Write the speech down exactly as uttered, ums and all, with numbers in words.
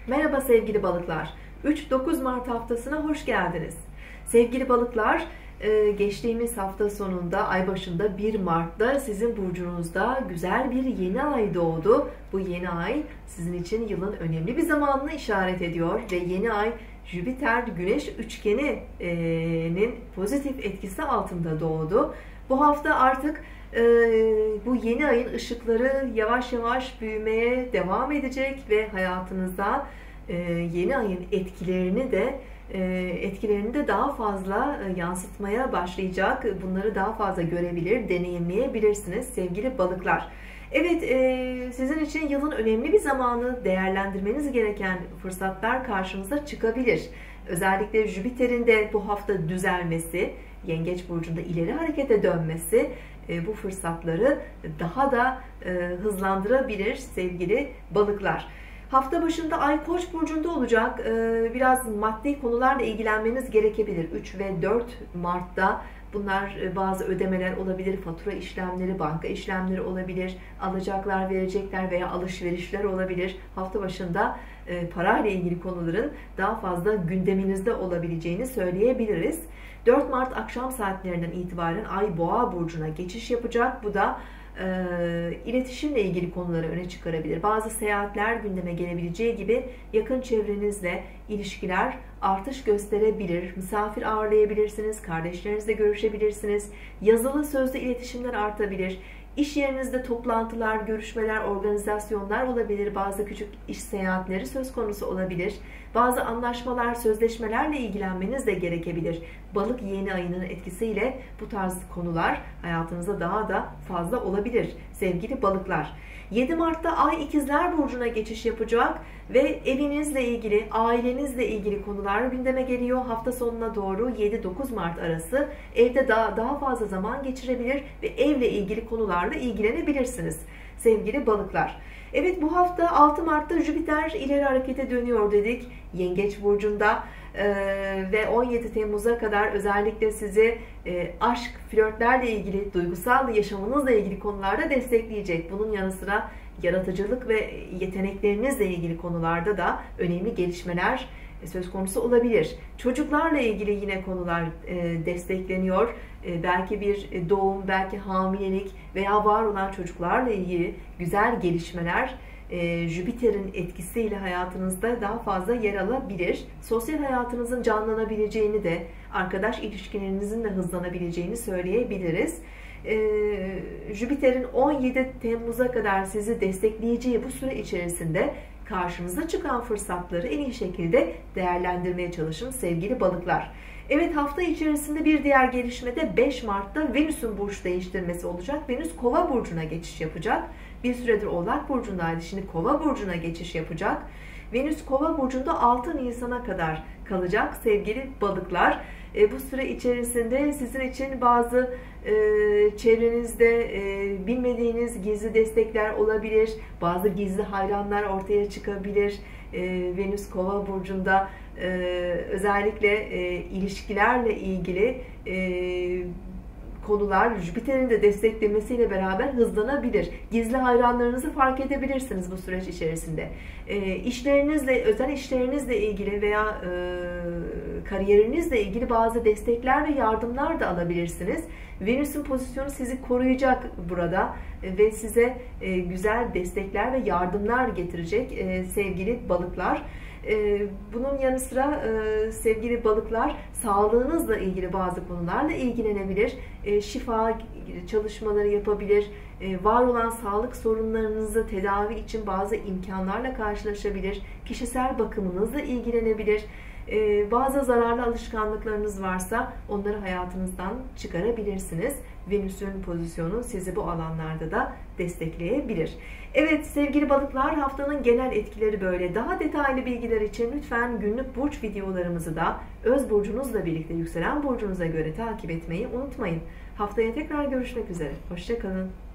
Merhaba sevgili balıklar. üç dokuz Mart haftasına hoş geldiniz. Sevgili balıklar, e, geçtiğimiz hafta sonunda, ay başında bir Mart'ta sizin burcunuzda güzel bir yeni ay doğdu. Bu yeni ay sizin için yılın önemli bir zamanını işaret ediyor ve yeni ay Jüpiter-Güneş üçgeninin pozitif etkisi altında doğdu. Bu hafta artık e, bu yeni ayın ışıkları yavaş yavaş büyümeye devam edecek ve hayatınızda e, yeni ayın etkilerini de e, etkilerini de daha fazla e, yansıtmaya başlayacak. Bunları daha fazla görebilir, deneyimleyebilirsiniz sevgili balıklar. Evet, e, sizin için yılın önemli bir zamanı, değerlendirmeniz gereken fırsatlar karşınıza çıkabilir. Özellikle Jüpiter'in de bu hafta düzelmesi, Yengeç burcunda ileri harekete dönmesi e, bu fırsatları daha da e, hızlandırabilir sevgili balıklar. Hafta başında Ay Koç burcunda olacak. E, biraz maddi konularla ilgilenmeniz gerekebilir. üç ve dört Mart'ta bunlar e, bazı ödemeler olabilir, fatura işlemleri, banka işlemleri olabilir, alacaklar, verecekler veya alışverişler olabilir. Hafta başında e, parayla ilgili konuların daha fazla gündeminizde olabileceğini söyleyebiliriz. dört Mart akşam saatlerinden itibaren Ay Boğa burcuna geçiş yapacak. Bu da e, iletişimle ilgili konuları öne çıkarabilir. Bazı seyahatler gündeme gelebileceği gibi yakın çevrenizle ilişkiler artış gösterebilir. Misafir ağırlayabilirsiniz, kardeşlerinizle görüşebilirsiniz. Yazılı sözlü iletişimler artabilir. İş yerinizde toplantılar, görüşmeler, organizasyonlar olabilir. Bazı küçük iş seyahatleri söz konusu olabilir. Bazı anlaşmalar, sözleşmelerle ilgilenmeniz de gerekebilir. Balık yeni ayının etkisiyle bu tarz konular hayatınızda daha da fazla olabilir sevgili balıklar. yedi Mart'ta Ay İkizler burcuna geçiş yapacak ve evinizle ilgili, ailenizle ilgili konular gündeme geliyor. Hafta sonuna doğru yedi dokuz Mart arası evde daha, daha fazla zaman geçirebilir ve evle ilgili konularla ilgilenebilirsiniz sevgili balıklar. Evet, bu hafta altı Mart'ta Jüpiter ileri harekete dönüyor dedik Yengeç burcunda. Ee, ve on yedi Temmuz'a kadar özellikle sizi e, aşk, flörtlerle ilgili, duygusal yaşamınızla ilgili konularda destekleyecek. Bunun yanı sıra yaratıcılık ve yeteneklerinizle ilgili konularda da önemli gelişmeler söz konusu olabilir. Çocuklarla ilgili yine konular e, destekleniyor. E, belki bir doğum, belki hamilelik veya var olan çocuklarla ilgili güzel gelişmeler e, Jüpiter'in etkisiyle hayatınızda daha fazla yer alabilir. Sosyal hayatınızın canlanabileceğini de, arkadaş ilişkilerinizin de hızlanabileceğini söyleyebiliriz. E, Jüpiter'in on yedi Temmuz'a kadar sizi destekleyeceği bu süre içerisinde karşınıza çıkan fırsatları en iyi şekilde değerlendirmeye çalışın sevgili balıklar. Evet, hafta içerisinde bir diğer gelişme de beş Mart'ta Venüs'ün burç değiştirmesi olacak. Venüs Kova burcuna geçiş yapacak. Bir süredir Oğlak burcundaydı, şimdi Kova burcuna geçiş yapacak. Venüs Kova burcunda altı Nisan'a kadar kalacak sevgili balıklar. E, bu süre içerisinde sizin için bazı e, çevrenizde e, bilmediğiniz gizli destekler olabilir. Bazı gizli hayranlar ortaya çıkabilir. E, Venüs Kova burcunda e, özellikle e, ilişkilerle ilgili e, konular Jüpiter'in de desteklemesiyle beraber hızlanabilir. Gizli hayranlarınızı fark edebilirsiniz bu süreç içerisinde. E, işlerinizle, özel işlerinizle ilgili veya e, kariyerinizle ilgili bazı destekler ve yardımlar da alabilirsiniz. Venüs'ün pozisyonu sizi koruyacak burada ve size e, güzel destekler ve yardımlar getirecek e, sevgili balıklar. Bunun yanı sıra sevgili balıklar, sağlığınızla ilgili bazı konularla ilgilenebilir. Şifa çalışmaları yapabilir. Var olan sağlık sorunlarınızı tedavi için bazı imkanlarla karşılaşabilir. Kişisel bakımınızla ilgilenebilir. Bazı zararlı alışkanlıklarınız varsa onları hayatınızdan çıkarabilirsiniz. Venüs'ün pozisyonu sizi bu alanlarda da destekleyebilir. Evet sevgili balıklar, haftanın genel etkileri böyle. Daha detaylı bilgiler için lütfen günlük burç videolarımızı da öz burcunuzla birlikte yükselen burcunuza göre takip etmeyi unutmayın. Haftaya tekrar görüşmek üzere. Hoşça kalın.